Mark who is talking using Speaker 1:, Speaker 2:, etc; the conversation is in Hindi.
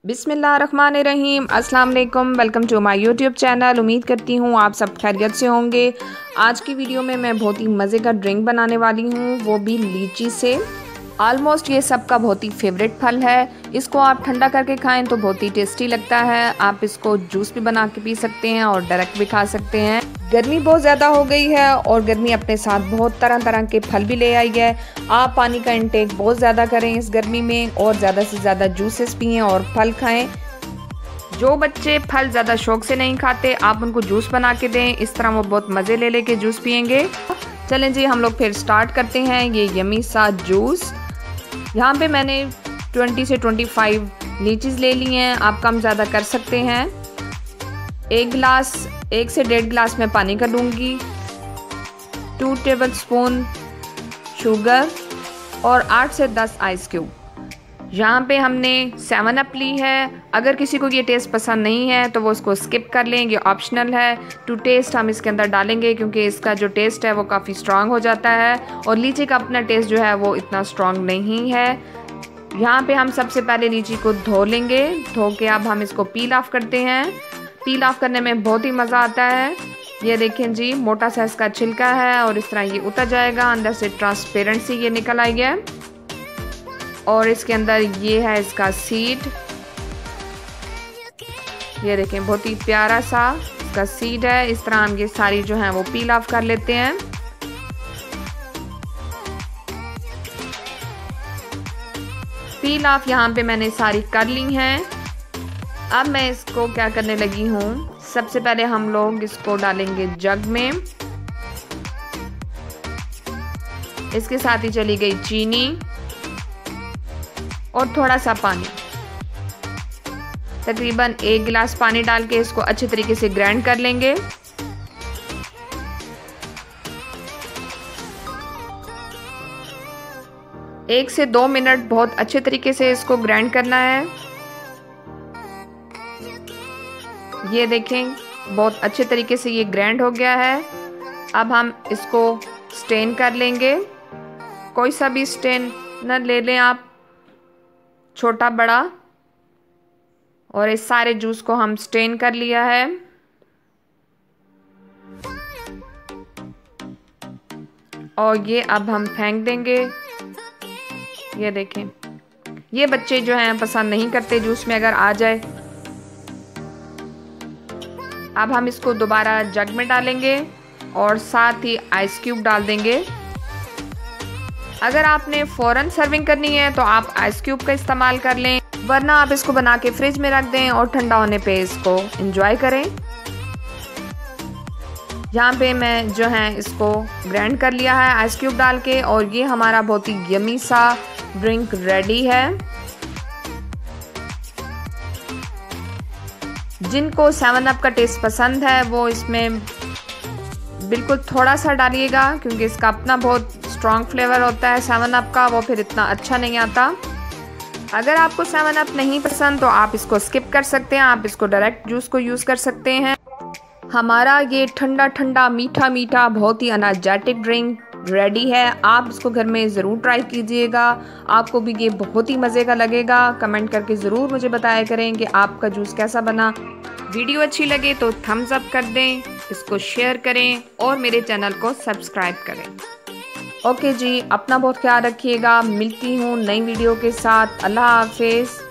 Speaker 1: बिस्मिल्लाहिर्रहमानिर्रहीम। अस्सलाम वालेकुम। Welcome to my YouTube channel. उम्मीद करती हूँ आप सब खैरियत से होंगे। आज की वीडियो में मैं बहुत ही मज़े का ड्रिंक बनाने वाली हूँ, वो भी लीची से। ऑलमोस्ट ये सबका बहुत ही फेवरेट फल है। इसको आप ठंडा करके खाएं तो बहुत ही टेस्टी लगता है। आप इसको जूस भी बना के पी सकते हैं और डायरेक्ट भी खा सकते हैं। गर्मी बहुत ज़्यादा हो गई है और गर्मी अपने साथ बहुत तरह तरह के फल भी ले आई है। आप पानी का इंटेक बहुत ज़्यादा करें इस गर्मी में और ज़्यादा से ज़्यादा जूसेस पिएं और फल खाएं। जो बच्चे फल ज़्यादा शौक से नहीं खाते, आप उनको जूस बना के दें, इस तरह वो बहुत मज़े ले लेके जूस पियेंगे। चलें जी, हम लोग फिर स्टार्ट करते हैं ये यमी सा जूस। यहाँ पे मैंने 20 से 25 लीचीज़ ले ली हैं। आप कम ज़्यादा कर सकते हैं। 1 से 1.5 गिलास में पानी का लूँगी, 2 टेबलस्पून शुगर और 8 से 10 आइस क्यूब। यहाँ पे हमने 7 अप ली है। अगर किसी को ये टेस्ट पसंद नहीं है तो वो इसको स्किप कर लें, ये ऑप्शनल है। टू टेस्ट हम इसके अंदर डालेंगे क्योंकि इसका जो टेस्ट है वो काफ़ी स्ट्रॉन्ग हो जाता है और लीची का अपना टेस्ट जो है वो इतना स्ट्रॉन्ग नहीं है। यहाँ पे हम सबसे पहले लीची को धो लेंगे। धो के अब हम इसको पील ऑफ करते हैं। पील ऑफ करने में बहुत ही मज़ा आता है। ये देखें जी, मोटा सा इसका छिलका है और इस तरह ये उतर जाएगा। अंदर से ट्रांसपेरेंट सी ये निकल आई है और इसके अंदर ये है इसका सीड। ये देखें, बहुत ही प्यारा सा इसका सीड है। इस तरह हम ये सारी जो है वो पील ऑफ कर लेते हैं। पील ऑफ यहाँ पे मैंने सारी कर ली हैं। अब मैं इसको क्या करने लगी हूँ, सबसे पहले हम लोग इसको डालेंगे जग में। इसके साथ ही चली गई चीनी और थोड़ा सा पानी। तकरीबन 1 गिलास पानी डाल के इसको अच्छे तरीके से ग्राइंड कर लेंगे। एक से 2 मिनट बहुत अच्छे तरीके से इसको ग्राइंड करना है। ये देखें, बहुत अच्छे तरीके से ये ग्राइंड हो गया है। अब हम इसको स्टेन कर लेंगे। कोई सा भी स्टेन न ले लें आप, छोटा बड़ा। और इस सारे जूस को हम स्टेन कर लिया है। और ये अब हम फेंक देंगे। ये देखें, ये बच्चे जो हैं पसंद नहीं करते जूस में अगर आ जाए। अब हम इसको दोबारा जग में डालेंगे और साथ ही आइस क्यूब डाल देंगे। अगर आपने फ़ौरन सर्विंग करनी है तो आप आइस क्यूब का इस्तेमाल कर लें, वरना आप इसको बना के फ्रिज में रख दें और ठंडा होने पे इसको एंजॉय करें। यहाँ पे मैं जो है इसको ग्राइंड कर लिया है आइस क्यूब डाल के और ये हमारा बहुत ही यमी सा ड्रिंक रेडी है। जिनको 7 अप का टेस्ट पसंद है वो इसमें बिल्कुल थोड़ा सा डालिएगा क्योंकि इसका अपना बहुत स्ट्रॉन्ग फ्लेवर होता है 7 अप का, वो फिर इतना अच्छा नहीं आता। अगर आपको 7 अप नहीं पसंद तो आप इसको स्किप कर सकते हैं। आप इसको डायरेक्ट जूस को यूज़ कर सकते हैं। हमारा ये ठंडा ठंडा मीठा मीठा बहुत ही एनर्जेटिक ड्रिंक रेडी है। आप इसको घर में ज़रूर ट्राई कीजिएगा। आपको भी ये बहुत ही मज़े का लगेगा। कमेंट करके ज़रूर मुझे बताया करें कि आपका जूस कैसा बना। वीडियो अच्छी लगे तो थम्स अप कर दें, इसको शेयर करें और मेरे चैनल को सब्सक्राइब करें। ओके जी, अपना बहुत ख्याल रखिएगा। मिलती हूँ नई वीडियो के साथ। अल्लाह हाफिज़।